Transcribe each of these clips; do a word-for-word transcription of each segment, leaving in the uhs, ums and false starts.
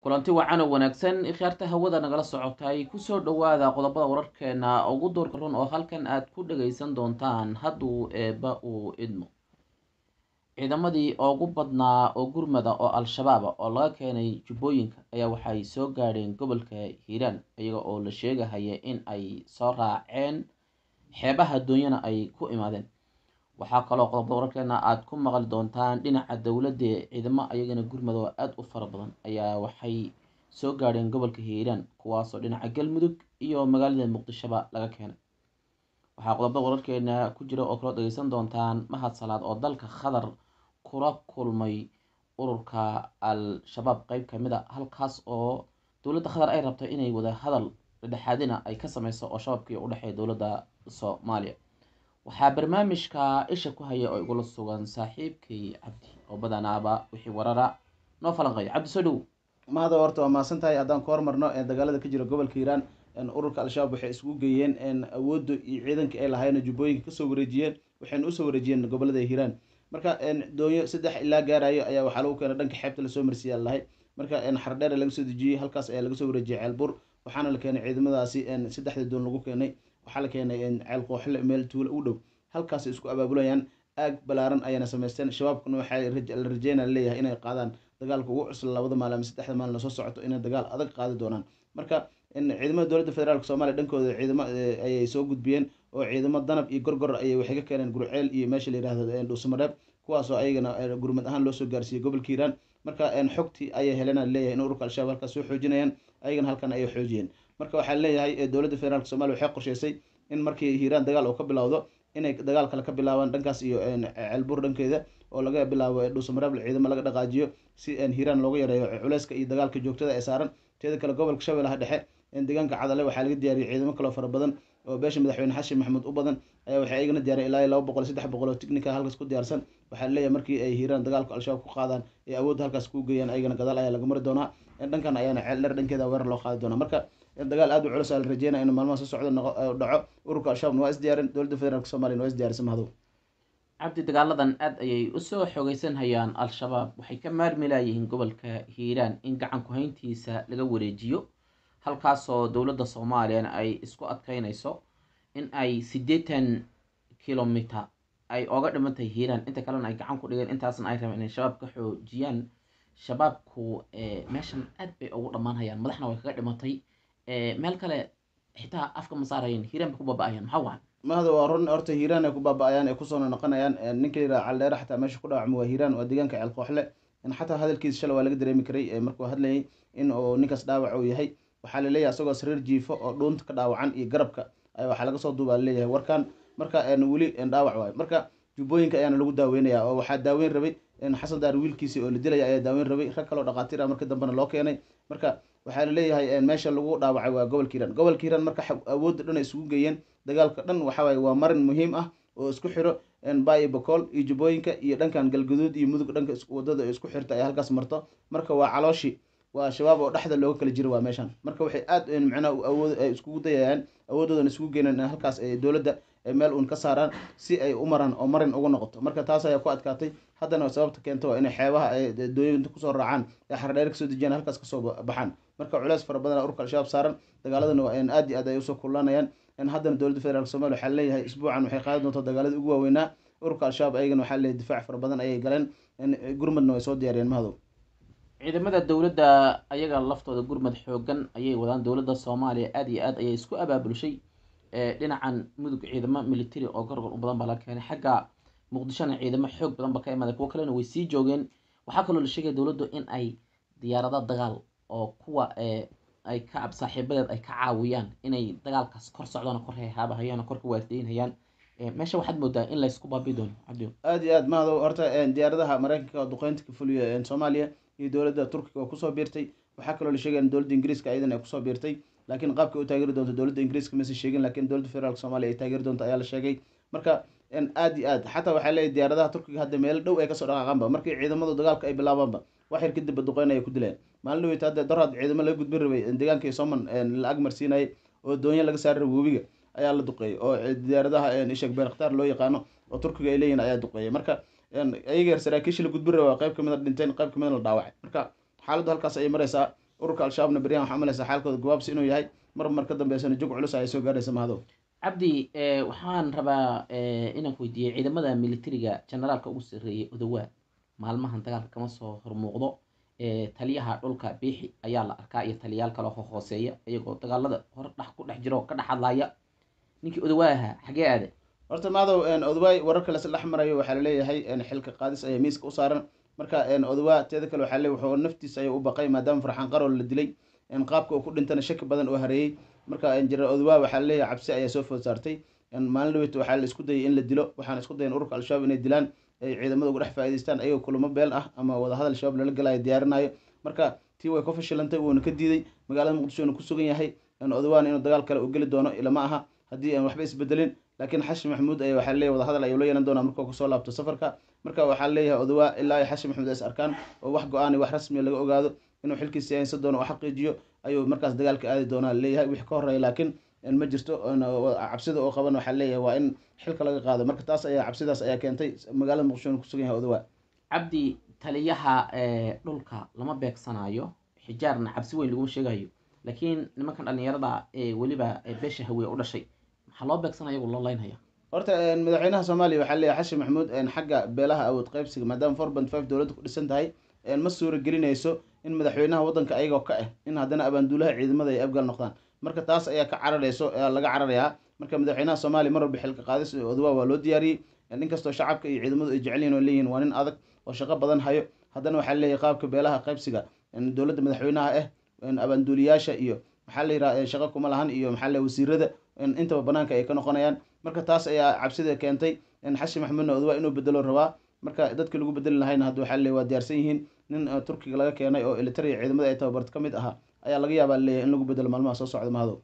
kulanti wacan oo wanaagsan ikhyaarta hawada nagala socotay kusoo dhawaada qodobada wararkeena ugu doorka run oo halkan aad ku dhagaysan doontaan hadduu eebba uu idmo. ciidamadii ugu badnaa oo gurmada oo al-shabaab oo laga keenay jubbooyinka ayaa waxay soo gaadheen gobolka hiiraan iyaga oo la sheegahaya in ay soo raaceen xeebaha doonyana ay ku imaadeen. waxaa kaloo qodobada wararkeena aad ku maqli doontaan dhinaca dowladda ciidamo ayagana gurmada oo aada u fara badan ayaa waxay soo gaadheen gobolka hiiraan kuwaasoo dhinaca galmudug iyo magaalada muqdishoba laga keenay. waxaa qodobada wararkeena ku jira oo kaloo dhageysan doontaan mahad salaad oo dalka qatar kula kulmay ururka al-shabaab qeyb kamid a halkaas oo dowladda qatar ay rabto inay wada hadal dhexaadina ay ka sameyso oo shabaabkii u dhexeeya dowladda soomaaliya. waxaa barnaamijka isha ku haya oo igula sugan saaxiibkay cabdi oo badanaaba wixii warara noo falanqeeya. cabdi soo dhow. mahada horta waa mahadsan tahay. haddaan ku hormarno dagaalada ka jira gobolka hiiraan, ururka al-shabaab waxay isugu geeyeen awoodda iyo ciidanka ay lahaayeen jubbooyinka kasoo wareejiyeen waxayna usoo wareejiyeen gobolada hiiraan. marka doonyo saddex ilaa gaarayo ayaa waxaa lagu keenay dhanka xeebta lasoo marsiiya lahay. marka xardheer laga soo dejiyey, halkaas ayaa laga soo wareejiyay ceelbur, waxaana la keenay ciidamadaasi saddexda doon lagu keenay. waxaa la keenay ceel qooxle meel tuulo u dhow, halkaas isku abaabulayaan aag balaaran ayana samaysteen. shabaabkuna waxaa la rajeynaya leeyahay inay qaadaan dagaalka ugu cusla labada maalin ama saddexda maalin soo socoto inay dagaal adag qaadi doonaan. marka ciidamada dowladda federaalk soomaaliya dhankooda ciidamo ayay soo gudbiyeen oo ciidamo danab iyo gorgor ayay waxay ka keeneen gurceel iyo meesha la yihahdo dhuusamareeb, kuwaasoo ayagana gurmad ahaan loosoo gaarsiiyey gobolka hiiraan. marka xogtii ayay helena leeyahay in ururka al-shabaab halkaas soo xoojinayaan, ayagana halkan ayay xoojiyeen. marka waxaa leeyahay dowladda federaalk soomaaliya waxay qorsheysay in markii hiiraan dagaal uu ka bilowdo inay dagaal kale ka bilaabaan dhankaas iyo ceelbur dhankeeda oo laga bilaabo dhuusamareeb ciidamo laga dhaqaajiyo si hiiraan looga yareeyo culeyska iyo dagaalka joogtada ee saaran. teeda kale gobolka shabeellaha dhexe deegaanka cadale waxaa laga diyaariyay ciidamo kaloo fara badan oo beesha madaxweyne xashin maxamuud u badan ayaa waxay ayagana diyaariyay ilaa laba boqol saddex boqol oo tignika halkaas ku diyaarsan. waxaa leeyahay markii ay hiiraan dagaalka al-shabaab ku qaadaan ee awoodda halkaas ku geeyaan ayagana gadaal ayaa laga mari doonaa, dhankan ayaana ceel dheer dhankeeda weerar loo qaadi doonaa. marka dagaal aad u culus aa la rajeynaya in maalmaha soo socda dhaco. ururka al-shabaabna waa isdiyaarin, dowladda federaalk soomaliya waa isdiyaarisa. mahadow cabdi, dagaaladan aad ayay usoo xoogeysan hayaan al-shabaab, waxay ka maarmi laayihiin gobolka hiiraan in gacan ku-hayntiisa laga wareejiyo, halkaasoo dowladda soomaaliyana ay isku adkeynayso in ay siddeetan kilomitr ay oga dhimantahay hiiraan, inta kalena ay gacan ku dhigeen, intaasna ay rabeen inay shabaab ka xoojiyaan. shabaabku meeshan aad bay ugu dhammaan hayaan, madaxna way kaga dhimatay, meel kale xitaa afka ma saarayeen, hiiraan bay ku baaba-ayaan. maxaa wacan mahada waa run, horta hiiraan ay ku baaba-ayaan ay kusoo noqonayaan. ninka yidhaha caldheere xataa meesha ku dhaawacmo waa hiiraan, waa deegaanka ceel qooxle. xataa hadalkiisa shalay waa laga dareemi karay markuu hadlayay in uu ninkaas dhaawac uu yahay. waxaa laleeyahay isagoo sariir jiifo oo dhuunta ka dhaawacan iyo garabka waxaa laga soo duubaa laleeyahay warkan. marka weli dhaawac waayo. marka jubbooyinka ayaana lagu daaweynaya oo waxaa daaweyn rabay xasan daar wiilkiisii oo la dilaya ayaa daaweyn rabay, rag kaloo dhaqaatiir ah markii dambena loo keenay. marka waxaa laleeyahay meesha lagu dhaawacay waa gobolka hiiraan. gobolka hiiraan marka awoodda dhan ay isugu geeyeen, dagaalka dhan waxawaaye waa marin muhiim ah oo isku xiro baay bokool iyo jubbooyinka iyo dhankan galgaduud iyo mudug dhanka wadada isku xirta ay halkaas marto. marka waa calooshi waa shabaab oo dhexda looga kala jiro waa meeshan. marka waxay aad macnaha awood ay iskugu dayayaan, awoodoodan isugu geynaan in halkaas ay dowladda meel uun ka saaraan si ay u maraan oo marin uga noqoto. marka taas ayaa ku adkaatay. haddana sababta keento waa inay xeebaha ay dooyinta kusoo raacaan ee xardheer kasoo dejiyaan halkaas kasoo baxaan. marka culeys fara badan ururka al-shabaab saaran, dagaaladana waa aad iyo aad ay usoo kullanayaan. haddana dowladda federaalk somalia waxaa leeyahay isbuucan waxay qaadi doontaa dagaaladii ugu waaweynaa. ururka al-shabaab ayagana waxaa leeyahay difaac fara badan ayay galeen, gurmadna way soo diyaariyeen. mahadow ciidamada dowladda ayaga laftooda gurmad xoogan ayay wadaan. dowladda soomaaliya aada iyo aad ayay isku abaabulshay. dhinacan mudug ciidamo military oo gorgor u badan baa laga keenay, xagga muqdishona ciidamo xoog badan ba ka imaaday, kuwo kalena way sii joogeen. waxaa kaloo la sheegaya dowladdu in ay diyaarado dagaal oo kuwa ay ka saaxiibadeed ay ka caawiyaan inay dagaalkaas kor socdaan kor haabahayaan kor ka waardeynayaan. meesha waxaad moodaa in laysku baabi doono. cabdi aad iyo aad mahadow horta diyaaradaha mareykanka duqeynta ka fuliya soomaaliya iyo dowladda turkiga oo kusoo biirtay. waxaa kaloo la sheegaya in dowladda ingiriiska ayadan ay kusoo biirtay, laakiin qaabka u taageeri doonto dowladda ingiriiska maysan sheegin, laakiin dowladda federaalk soomaaliya ay taageeri doonto ayaa la sheegay. marka aad iyo aad xataa waxaa leeyahay diyaaradaha turkiga hadda meelo dhow ay kasoo dhaqaaqaanba markii ciidamadu dagaalka ay bilaabaanba wax yar kadibba duqeyn ay ku dileen. maalin dhaweyta hadda daraad ciidamo laga gudbin rabay deegaanka soman la agmarsiinayay oo doonyo laga saari rabay webiga ayaa la duqeeyay, oo diyaaradaha ishak beerkhtaar loo yaqaano oo turkiga ay leeyihin ayaa duqeeyay. marka ayaga saraakiisha la gudbin rabay qayb kamid a dhinteen, qayb kamid la dhaawacay. marka xaaladdu halkaas ayay maraysaa ururka al-shabaabna beryahan waxaa umalaysa xaalkooda gabaabsi inuu yahay mar mar ka dambeysana jog culus ay soo gaaraysa mahado. cabdi waxaan rabaa inaan ku weydiiyey ciidamada militariga generaalka ugu sarreeyay odawaa maalmahan dagaalka kama soo hormuuqdo taliyaha dhulka biixi ayaa la arkaa iyo taliyaal kale oo hooseeya iyagoo dagaalada hor dhex ku dhex jiro ka dhex hadlaya ninkii odawaa ahaa xagee aade? horta madow odawaay wararka la dhex marayo waxaa laleeyahay xilka qaadis ayaa miiska u saaran. marka odawaa teeda kale waxaa leeyahay wuxuu naftiisa ayuu u baqay maadaama farxaan qarool la dilay qaabka uu ku dhintana shaki badan oo hareeyey. marka jira odawaa waxaa laleeyahay cabsi ayaa soo food saartay. maalin dhaweyta waxaa la isku dayay in la dilo, waxaana isku dayan ururka al-shabaab inay dilaan ay ciidamada uga dhex faa'iidaystaan ayagoo kulamo beel ah ama wadahadal shabaab lala galayo diyaarinayo. marka tii way ka fashilantay, wuuna ka diiday. magaalada muqdisho ku sugan yahay odawaana inuu dagaal kale u geli doono ilama aha haddii aan waxba isbedelin. laakiin xashi maxamuud ayaa waxaa leeyahay wadahadal ayuu la yeelan doonaa markuu kasoo laabto safarka. marka waxaa leeyahay odawaa ilaa ay xashi maxamuud is arkaan oo wax go-aan iyo wax rasmiya laga ogaado inuu xilkiisa haysan doono oo xaqiijiyo ayuu markaas dagaalka aadi doonaa leeyahay wixii ka horeeya. laakiin ma jirto cabsida oo qaban waxaa leeyahay waa in xilka laga qaado. marka taas ayaa cabsidaas ayaa keentay magaalada muqdisho ku sugan yahay odawaa. cabdi taliyaha dhulka lama beegsanayo, xijaarna cabsi weyn laguma sheegayo, laakiin nimankan dhalinyarada weliba beesha hawiye u dhashay maxaa loo beegsanaya iyagu loo laynhaya? horta madaxweynaha soomaaliya waxaa leeyahay xashi maxamuud xagga beelaha awood qaybsiga maadaama four point five dowladda ku dhisan tahay ma suura gelinayso in madaxweynaha waddanka ayagoo ka ah in haddana abaanduulaha ciidamada ay abgaal noqdaan. marka taas ayaa ka cararayso laga cararayaa. marka madaxweynaha soomaaliya mar walba xilka qaadis odawaa waa loo diyaariyey. inkastoo shacabka iyo ciidamadu ay jecel yihin oo leeyihin waa nin adag oo shaqo badan hayo, haddana waxaa leeyahay qaabka beelaha qaybsiga dowladda madaxweynaha ah abaanduuliyaasha iyo maxaa la yidhaha shaqo kuma lahan iyo maxaa la wasiirada intaba banaanka ay ka noqonayaan. marka taas ayaa cabsida keentay xashi maxamuudna odawaa inuu bedelo rabaa. marka dadkii lagu bedeli lahayna hadda waxaa leeyahay waa diyaarsan yihiin. nin turkiga laga keenay oo elitariya ciidamada ay tababarta ka mid ahaa ayaa laga yaabaa leeyahay in lagu bedelo maalmaha soo socda mahadow.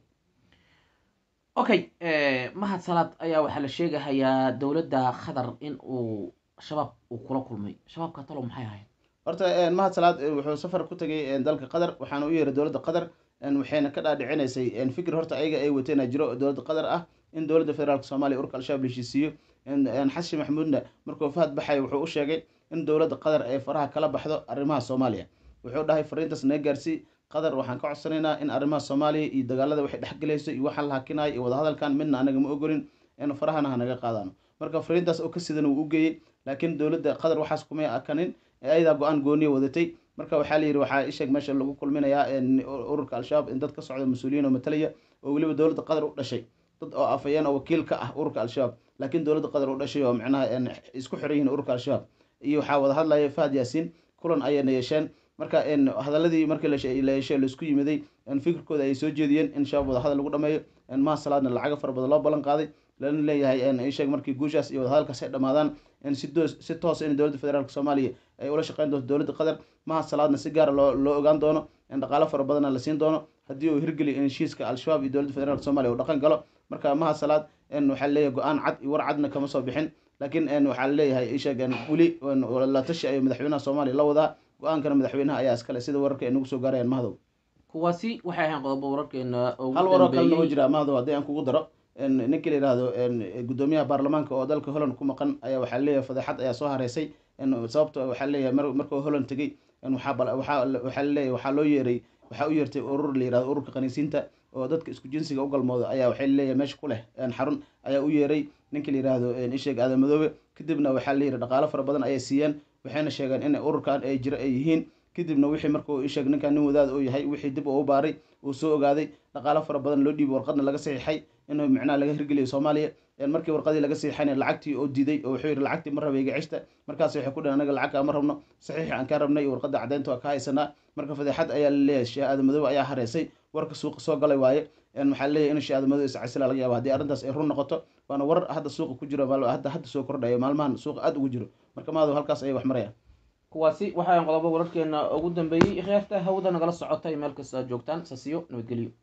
okay mahad salaad ayaa waxaa la sheegahayaa dowladda qatar in uu shabaab uu kula kulmay. shabaabka talo maxay ahayd? horta mahad salaad wuxuu safar ku tagay dalka qatar waxaana u yeeray dowladda qatar waxayna ka dhaadhicinaysay fikir horta ayaga ay wateena jiro dowladda qatar ah in dowladda federaalka soomaaliya ururka al-shabaab la heshiisiiyo. xashi maxamuudna markuu fahad baxay wuxuu u sheegay in dowladda qatar ay faraha kala baxdo arrimaha soomaaliya. wuxuu dhahay fariintaas naga gaarsii qatar waxaan ka codsanaynaa in arrimaha soomaaliya iyo dagaalada waxay dhexgelayso iyo waxaan la hakinayo iyo wadahadalkan midna anaga ma ogolin in farahana hanaga qaadano. marka fariintaas oo ka sidan wuu u geeyey, laakiin dowladda qatar waxaas kumay akanin ayadaa go-aan gooniya wadatay. marka waxaa la yidhi waxaa isheeg meesha lagu kulminayaa ururka al-shabaab in dad ka socda mas-uuliyiin oo matalaya oo weliba dowladda qatar u dhashay, dad oo afayeen oo wakiil ka ah ururka al-shabaab laakiin dowladda qatar u dhashay oo macnaha isku xiran yihiin ururka al-shabaab iyo waxaa wada hadlaya fahad yaasiin kulan ayayna yeesheen. marka hadaladii markii la yeeshay laisku yimiday fikirkooda ay soo jeediyeen in shabaab wada hadal lagu dhameeyo. mahad salaadna lacaga fara badan loo ballan qaaday lana leeyahay isheeg markii guushaas iyo wadahadalkaas ay dhamaadaan si si toos in dowladda federaalka soomaaliya ay ula shaqeyn doonto dowladda qatar. mahad salaadna si gaara loo loo ogaan doono dhaqaalo fara badanna la siin doono haddii uu hirgeliyo in heshiiska al-shabaab iyo dowladda federaalka soomaaliya uu dhaqan galo. marka mahad salaad waxaa leeyahay go-aan cad iyo war cadna kama soo bixin, laakiin waxaa leeyahay isheeg weli la tashi ayuu madaxweynaha soomaaliya la wadaa. go-aankana madaxweynaha ayaa iskale sida wararka ay nagu soo gaarayaan mahadow. kuwaasi waxay ahayn qodobo wararkeena hal waroo kalena oo jira mahadow haddii aan kugu daro ninkii la yidhaahdo gudoomiyaha baarlamaanka oo dalka holland ku maqan ayaa waxaa leeyahay fadeexad ayaa soo hareysay. sababto waxaa leeyahay markuu holland tegey waxaa leeyahay waxaa loo yeeray waxaa u yeertay urur la yihahdo ururka khaniisiinta oo dadka isku jinsiga u galmooda ayaa waxay leeyahay meesha ku leh xarun ayaa u yeeray ninkii la yihahdo isheeg aadan madoobe. kadibna waxaa la yidhi dhaqaalo fara badan ayay siiyeen, waxayna sheegeen in ururkan ay jiro ay yihiin. kadibna wixii markuu isheeg ninkan nin wadaad uu yahay wixii dib uu baaray uu soo ogaaday dhaqaalo fara badan loo dhiibay warqadna laga saxiixay inuu micnaha laga hirgeliyo soomaaliya. markii warqadii laga saxiixayna lacagtii oo diiday oo wuxuu yidhi lacagtii ma raba iga cishta. markaas waxay ku dhaheen anaga lacag kaama rabno, saxiixi aan kaa rabnay iyo warqadda caddeynta waa ka haysanaa. marka fadeexad ayaa laleeyahay sheekh aadan madoobe ayaa hareysay, warka suuqa soo galay waaye. waxaa leeyahay in sheekh aadan madoobe iscasila laga yaabo haddii arrintaas ay run noqoto, waana warar hadda suuqa ku jiro hadda hadda soo kordhayo maalmahan suuqa aada ugu jiro. marka maado halkaas ayay wax marayaan. kuwaasi waxaan qodobo wararkeena ugu dambeeyey khiyaarta hawada nagala socotay meel kasta aad joogtaan sasiyo nabadgelyo.